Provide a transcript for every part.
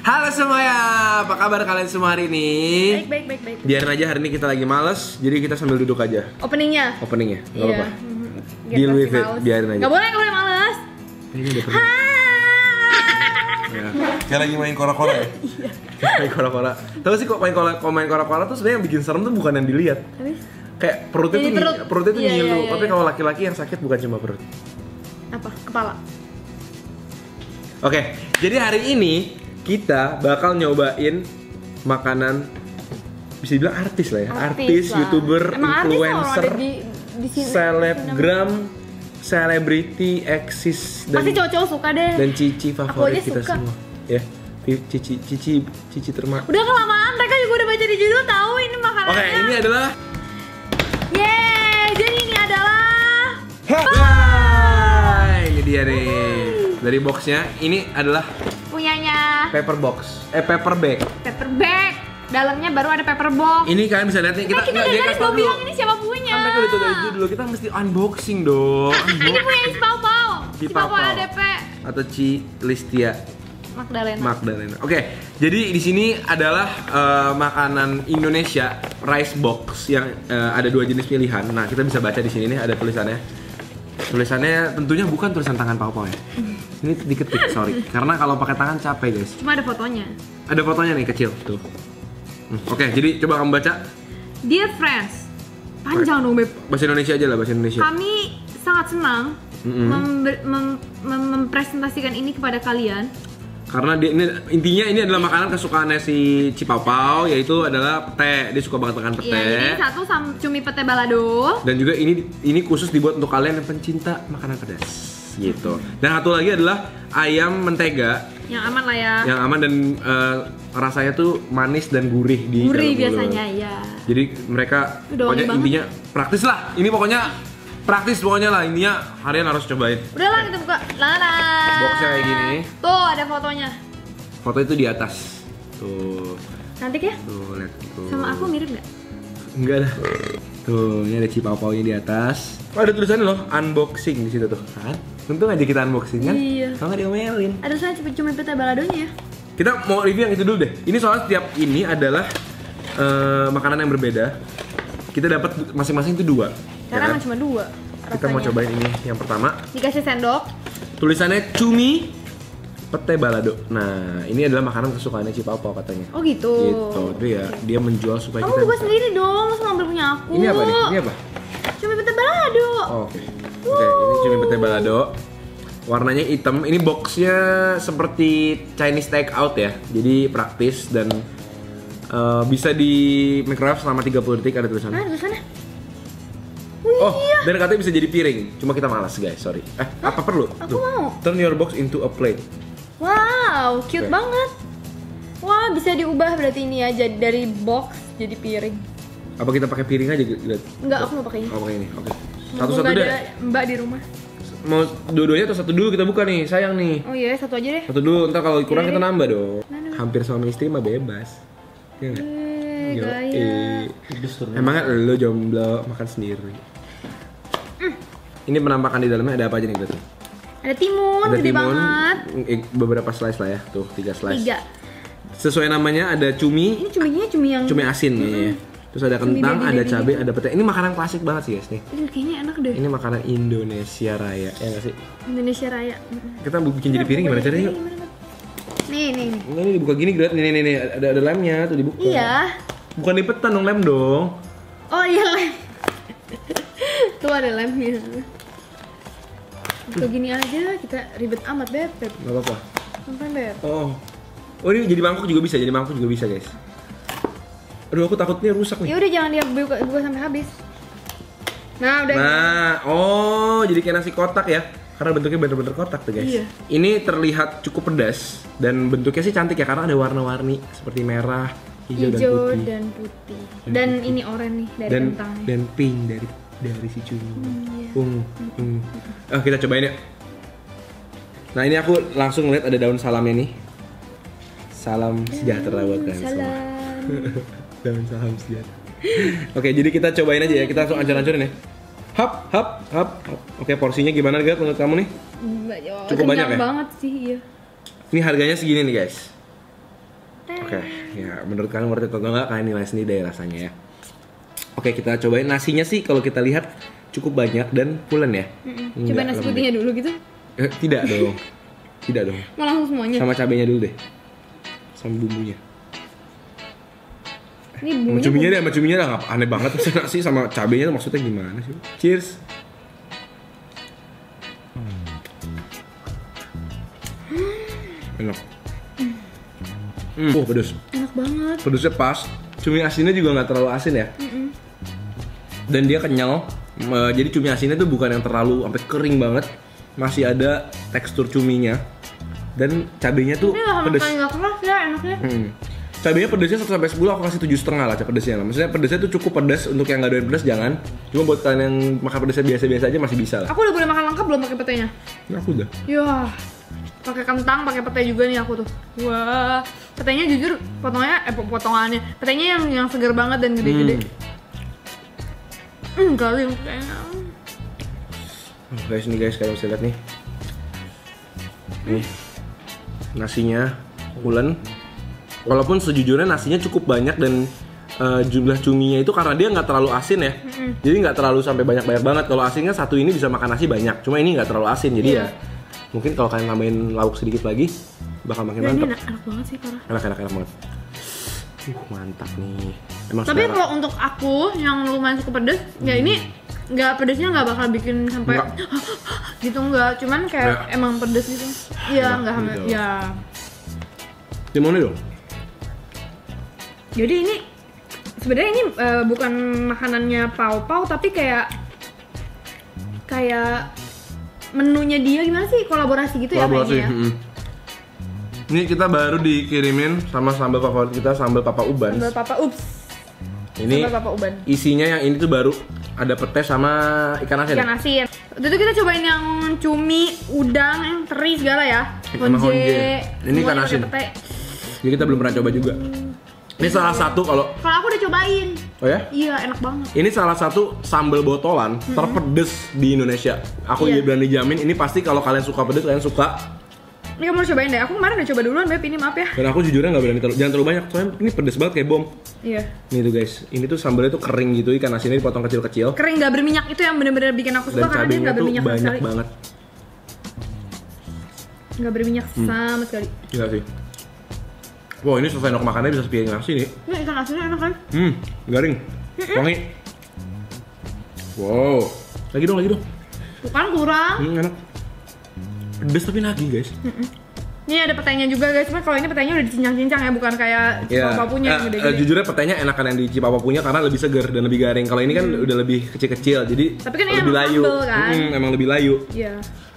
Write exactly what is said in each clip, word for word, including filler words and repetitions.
Halo semuanya, apa kabar kalian semua hari ini? Baik, baik, baik, baik. Biarin aja hari ini kita lagi males, jadi kita sambil duduk aja. Openingnya? Openingnya, gak Iya. apa-apa. Deal with it, biarin aja. Gak boleh, gak boleh males. Ini udah pernah. Ya. Kayak lagi main kora-kora ya? Iya. Main kora-kora. Tahu sih kok main kora kok main kora-kora tuh sebenarnya yang bikin serem tuh bukan yang dilihat. Habis? Kayak perutnya Jadi tuh perut. nyi- perutnya tuh Iya, nyilu. iya, iya, Tapi iya. kalau laki-laki yang sakit bukan cuma perut. Apa? Kepala. Oke, jadi hari ini kita bakal nyobain makanan bisa dibilang artis lah ya, artis, lah. youtuber, Emang influencer, artis orang ada di, di sini, selebgram, selebriti, eksis dan pasti cowok-cowok suka deh. dan cici Aku favorit aja kita suka. semua. Ya, cici cici cici terma. Udah kelamaan, mereka juga udah baca di judul tahu ini makanannya. Oke, ini adalah Yeay, jadi ini adalah Hai, ini dia nih. Dari boxnya, ini adalah punyanya paper box, eh paper bag. paper bag. Dalamnya baru ada paper box. Ini kalian bisa lihat nih, kita Kita, kita nggak, dari dia tadi kasih mau tau dulu. bilang ini siapa punya. Kan mereka udah tahu dari judul, kita mesti unboxing dong. Ini punya si Pau Pau. Si Pau Pau Pau. A D P Atau Ci Listia Magdalena. Magdalena. Oke, jadi di sini adalah eh, makanan Indonesia rice box yang eh, ada dua jenis pilihan. Nah, kita bisa baca di sini nih ada tulisannya. Tulisannya tentunya bukan tulisan tangan Pau Pau ya. Ini diketik, sorry. Karena kalau pakai tangan capek, guys. Cuma ada fotonya. Ada fotonya nih kecil tuh. Hmm, Oke, jadi coba kamu baca Dear friends, panjang dong Beb. bahasa Indonesia aja lah, bahasa Indonesia. Kami sangat senang Mm-mm. member- mem- mem- mempresentasikan ini kepada kalian. Karena dia, ini intinya ini adalah makanan kesukaannya si Cipapau, yaitu adalah pete. Dia suka banget makan pete. Iya, ini satu sam- cumi pete balado. Dan juga ini ini khusus dibuat untuk kalian yang pencinta makanan pedas gitu. Dan satu lagi adalah ayam mentega Yang aman lah ya. yang aman dan eh, rasanya tuh manis dan gurih di Gurih dalam biasanya mulut. ya. Jadi mereka Udah wangi pokoknya banget. intinya praktis lah. Ini pokoknya praktis pokoknya lah, intinya harian harus cobain. Udahlah kita buka. Lala. Boxnya kayak gini. Tuh ada fotonya. Foto itu di atas. Tuh. Cantik ya? Tuh, lihat tuh. Sama aku mirip nggak? Enggak dah. Tuh, ini ada cipau-paunya di atas. Oh, ada tulisannya loh, unboxing di situ tuh. Kan? Untung aja kita unboxing kan? Iya. Kalau nggak diomelin. Ada saya cumi pete baladonya ya. Kita mau review yang itu dulu deh. Ini soalnya setiap ini adalah eh, makanan yang berbeda. Kita dapat masing-masing itu dua. Karena ya kan? emang cuma dua. Kita mau rasanya. cobain ini yang pertama. Dikasih sendok. Tulisannya cumi pete balado. Nah, ini adalah makanan kesukaannya Cipau-Pau katanya. Oh gitu. Gitu. Dia dia menjual supaya Kamu kita buka bisa- sendiri dong, masa ngambil punya aku. Ini apa nih? Ini apa? Cumi pete balado. Oh, Oke, oke. Ini cumi pete balado. Warnanya hitam. Ini boxnya seperti Chinese take out ya. Jadi praktis dan eh, bisa di microwave selama tiga puluh detik, ada tulisannya. Nah, tulisannya. Wih, Oh, dan katanya bisa jadi piring. Cuma kita malas guys, sorry. Eh, apa perlu? Aku mau. Turn your box into a plate. Wow, cute Oke. banget. Wah, bisa diubah berarti ini ya, jadi dari box jadi piring. Apa kita pakai piring aja? Lihat. Enggak, aku mau pakai ini. Oh, pakai ini. Oke. Mumpung Satu-satu nggak deh. ada Mbak di rumah. Mau dua-duanya atau satu dulu kita buka nih? Sayang nih. Oh iya, satu aja deh. Satu dulu, ntar kalau kurang Oke. kita nambah dong. Mana? Hampir suami istri mah bebas. Iya nggak? Eh, Yo, gaya. eh. Emangnya lo jomblo makan sendiri? Ini penampakan di dalamnya ada apa aja nih berarti? Ada timun, Ada gede timun, banget. eh, beberapa slice lah ya, tuh tiga slice. Tiga. Sesuai namanya ada cumi, Ini cuminya cumi yang cumi asin kayaknya. Terus ada Cumi kentang, ada baby-baby cabai, gitu. ada pete. Ini makanan klasik banget sih guys nih. Ih, kayaknya enak deh. Ini makanan Indonesia Raya, ya nggak sih? Indonesia Raya. Kita bikin jadi piring gimana caranya yuk? Nih, nih, nih. Enggak, ini dibuka gini, Gret. Nih, nih, nih, nih. Ada, ada lemnya tuh dibuka. Iya. Bukan lipetan dong, lem dong. Oh iya lem. Tuh ada lemnya. Tuh gini aja kita ribet amat beb, beb. Gak apa-apa. Sampai beb. Oh. Oh, ini jadi mangkok juga bisa, jadi mangkok juga bisa, guys. Aduh, aku takutnya rusak nih. Ya udah jangan dia buka, buka sampai habis. Nah udah. Nah, oh, jadi kayak nasi kotak ya. Karena bentuknya bener-bener kotak tuh, guys. Iya. Ini terlihat cukup pedas dan bentuknya sih cantik ya karena ada warna-warni seperti merah, hijau, dan Hijau putih. dan putih. Dan ini oranye nih dari dan kentangnya. dan pink dari dari si cumi. iya. Ungu. ungu. Ah, kita cobain ya. Nah, ini aku langsung lihat ada daun salamnya nih. Salam sejahtera buat kalian semua. Salam. Daun salam sejahtera. Oke, jadi kita cobain aja ya. Kita langsung ancur-ancurin ya. Hap, hap, hap, hap. Oke, porsinya gimana Gat menurut kamu nih? Mbak, oh, Cukup banyak kenyang ya? banget sih, iya. Ini harganya segini nih guys. Oke, ya menurut kalian worth it atau enggak, kalian nilai sendiri deh rasanya ya. Oke, kita cobain nasinya sih kalau kita lihat cukup banyak dan pulen ya. Mm-mm. Coba nasi putihnya dulu gitu. Eh, tidak dong. Tidak dong. Mau langsung semuanya. Sama cabenya dulu deh. Sama bumbunya. Ini Sama bumbunya. cuminya deh, sama cuminya dah. Ngap- Aneh banget terus nasi sama cabenya tuh maksudnya gimana sih? Cheers. Enak. Hmm. Oh, pedes. Enak banget. Pedesnya pas. Cumi asinnya juga nggak terlalu asin ya. Mm-mm. Dan dia kenyal. Eh, jadi cumi asinnya tuh bukan yang terlalu sampai kering banget. Masih ada tekstur cuminya. Dan cabenya tuh Ini nggak sama pedes. sekali nggak keras ya enaknya. Hmm. Cabenya pedesnya satu sampai sepuluh, aku kasih tujuh setengah lah pedesnya lah. Maksudnya pedesnya tuh cukup pedas, untuk yang nggak doyan pedas jangan. Cuma buat kalian yang makan pedesnya biasa-biasa aja masih bisa lah. Aku udah boleh makan lengkap belum pakai petenya? Nah, aku udah. Yah, pakai kentang, pakai pete juga nih aku tuh. Wah, petenya jujur potongannya, eh potongannya, petenya yang yang segar banget dan gede-gede. Hmm, kali petenya. Oh, guys, nih guys, kalian bisa lihat nih. Nih, nasinya pulen. Walaupun sejujurnya nasinya cukup banyak dan uh, jumlah cuminya itu karena dia nggak terlalu asin ya. Mm-mm. Jadi nggak terlalu sampai banyak-banyak banget. Kalau asinnya satu ini bisa makan nasi banyak. Cuma ini nggak terlalu asin. Jadi Iya. ya mungkin kalau kalian nambahin lauk sedikit lagi bakal makin Dan ini mantap. enak, enak banget sih parah. Enak enak enak banget. Uh, mantap nih. Emang Tapi selera. kalau untuk aku yang lumayan suka pedes, ya ini nggak pedesnya nggak bakal bikin sampai Nggak. gitu nggak. Cuman kayak Nggak. emang pedes gitu. Iya Nggak nggak hamil. gitu. Ya. Gimana dong? Jadi ini sebenarnya ini eh, bukan makanannya Pau Pau tapi kayak kayak menunya dia gimana sih, kolaborasi gitu ya Kolaborasi. kayaknya ya. mm-mm. Ini kita baru dikirimin sama sambal favorit kita, sambal Papa Uban. Sambal Papa Ups. Ini Sambal Papa Uban. isinya yang ini tuh baru ada pete sama ikan asin. Ikan asin. Waktu itu kita cobain yang cumi, udang, yang teri segala ya. Sama honje. Ini ikan semuanya asin. pakai pete. Jadi kita belum pernah coba juga. Ini salah satu kalau Kalau aku udah cobain. oh ya? Iya, enak banget. Ini salah satu sambal botolan terpedes di Indonesia. Aku Iya. berani jamin ini pasti kalau kalian suka pedes, kalian suka. Ini kamu harus cobain deh. Aku kemarin udah coba duluan, Beb. Ini maaf ya. Dan aku jujurnya nggak berani terlalu, jangan terlalu banyak. Soalnya ini pedes banget kayak bom. Iya. Nih tuh guys, ini tuh sambalnya tuh kering gitu, ikan asinnya dipotong kecil-kecil. Kering gak berminyak itu yang bener-bener bikin aku suka Dan karena dia cabenya gak tuh berminyak sama banyak sekali. banget. Gak berminyak sama sekali. Gila sih. Wow, ini selesai nok makannya bisa sepiring nasi nih. Ini ikan asinnya enak kan? Hmm, garing, wangi. Wow, lagi dong, lagi dong. Bukan kurang. Hmm, enak. Pedes tapi nagih guys. Ini ada petainya juga guys, cuma kalau ini petainya udah dicincang-cincang ya, bukan kayak Ya, Cipapa punya yang eh, gede-gede. eh, jujurnya petainya enakan yang di Cipapa punya karena lebih segar dan lebih garing. Kalau ini kan udah lebih kecil-kecil, jadi Tapi kan ini lebih emang layu. sambel, kan? Hmm, emang lebih layu. Iya.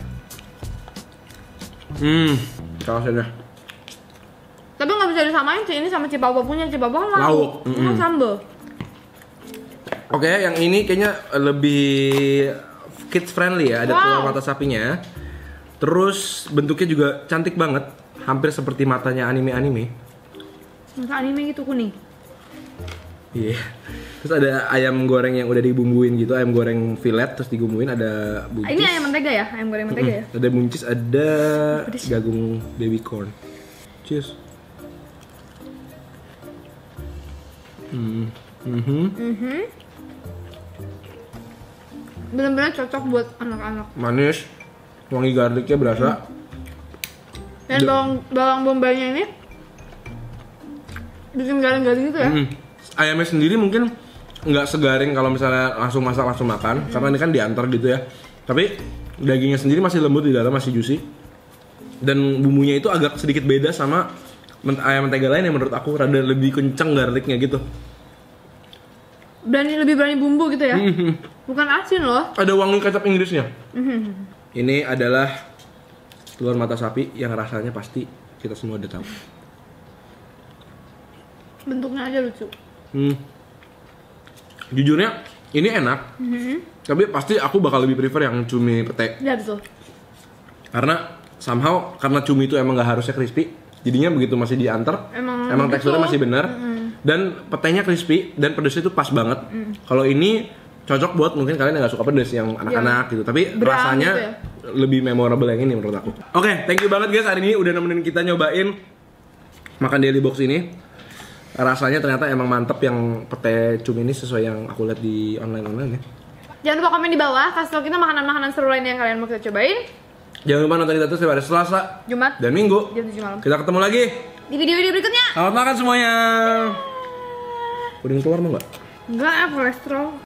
Hmm, sausnya. Tapi nggak bisa disamain sih ini sama Cipapa punya. Cipapa kan lauk, Lauk, ini kan mm-mm. sambel. Oke, yang ini kayaknya lebih kids friendly ya. Ada Wow. telur mata sapinya. Terus bentuknya juga cantik banget, hampir seperti matanya anime-anime. Masa anime gitu kuning. Iya. Terus ada ayam goreng yang udah dibumbuin gitu, ayam goreng fillet terus digumbuin, ada buncis. Ah, ini ayam mentega ya, ayam goreng mentega ya. Ada buncis, ada Pedes. jagung baby corn. Cheers. Hmm. Mhm. Mhm. Bener-bener cocok buat anak-anak. Manis, wangi garlicnya berasa. Dan Duh. bawang bawang bombaynya ini bikin garing-garing gitu ya. Mm. Ayamnya sendiri mungkin nggak segaring kalau misalnya langsung masak langsung makan, karena ini kan diantar gitu ya. Tapi dagingnya sendiri masih lembut di dalam, masih juicy. Dan bumbunya itu agak sedikit beda sama ment- ayam mentega lain yang menurut aku rada lebih kenceng garlicnya gitu. Berani lebih berani bumbu gitu ya. Mhm. Bukan asin loh. Ada wangi kecap Inggrisnya. Mhm. Ini adalah telur mata sapi yang rasanya pasti kita semua udah tahu. Bentuknya aja lucu. Hmm. Jujurnya ini enak, Mhm. tapi pasti aku bakal lebih prefer yang cumi pete. Iya betul. Karena somehow karena cumi itu emang nggak harusnya crispy, jadinya begitu masih diantar, Emang emang gitu. teksturnya masih benar. Mm-mm. Dan petenya crispy dan pedesnya itu pas banget. Kalau ini cocok buat mungkin kalian yang nggak suka pedes, yang anak-anak gitu. Tapi Brang rasanya gitu ya. lebih memorable yang ini menurut aku. Oke, thank you banget guys hari ini udah nemenin kita nyobain makan daily box ini rasanya ternyata emang mantep yang pete cumi ini sesuai yang aku lihat di online-online ya. Jangan lupa komen di bawah, kasih tau kita makanan-makanan seru lain yang kalian mau kita cobain. Jangan lupa nonton kita terus setiap hari Selasa, Jumat, dan Minggu. jam tujuh malam. Kita ketemu lagi Di video-video berikutnya. Selamat makan semuanya. Puding keluar mau nggak? Enggak, ya kolesterol.